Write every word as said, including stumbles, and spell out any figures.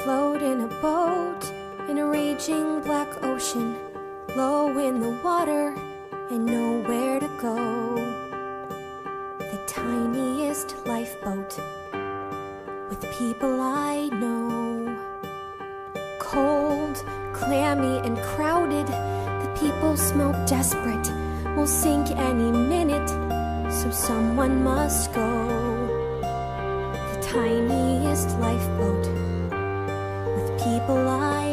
float in a boat in a raging black ocean, low in the water and nowhere to go. The tiniest lifeboat with people I know. Cold, clammy and crowded, the people smell desperate, will sink any minute, so someone must go. The tiniest lifeboat with people I